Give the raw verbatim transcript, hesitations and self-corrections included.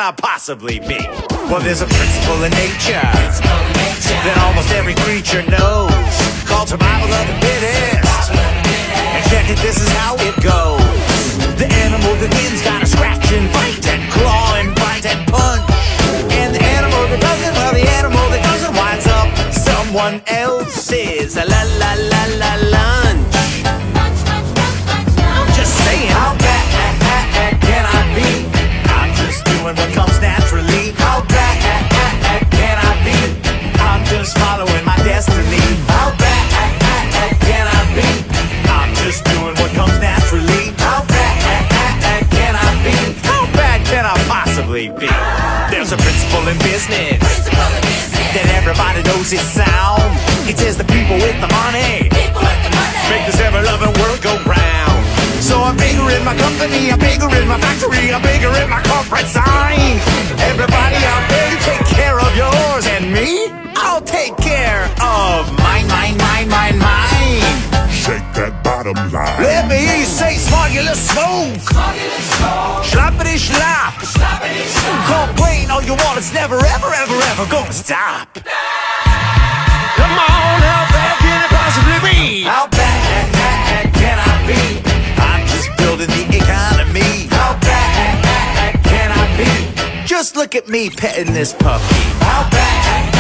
I possibly be? Well, there's a principle in nature that almost every creature knows, called survival of the fittest. And check it, this is how it goes. The animal that wins gotta scratch and fight and claw and bite and punch. And the animal that doesn't, well, the animal that doesn't winds up someone else's la la la la lunch. I'm just saying, how bad can I be? I'm just doing what comes naturally. How bad can I be? I'm just following my destiny. How bad can I be? I'm just doing what comes naturally. How bad can I be? How bad can I possibly be? There's a principle in business that everybody knows is sound. It says the people with the money make this ever-loving world go round. So I'm bigger in my company, I'm bigger in my factory, I'm bigger in my corporate sign. Everybody out there, you take care of yours, and me, I'll take care of mine, mine, mine, mine, mine. Shake that bottom line. Let me hear you say smogulous smoke, sloppity slop. Complain all you want, it's never, ever, ever, ever gonna stop. Come on, how bad can it possibly be? How bad can I be? I'm just building the economy. How bad can I be? Just look at me petting this puppy. How bad